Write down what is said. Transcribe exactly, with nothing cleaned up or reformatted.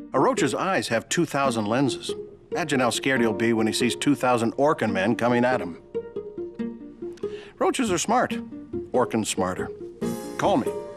A roach's eyes have two thousand lenses. Imagine how scared he'll be when he sees two thousand Orkin men coming at him. Roaches are smart. Orkin's smarter. Call me.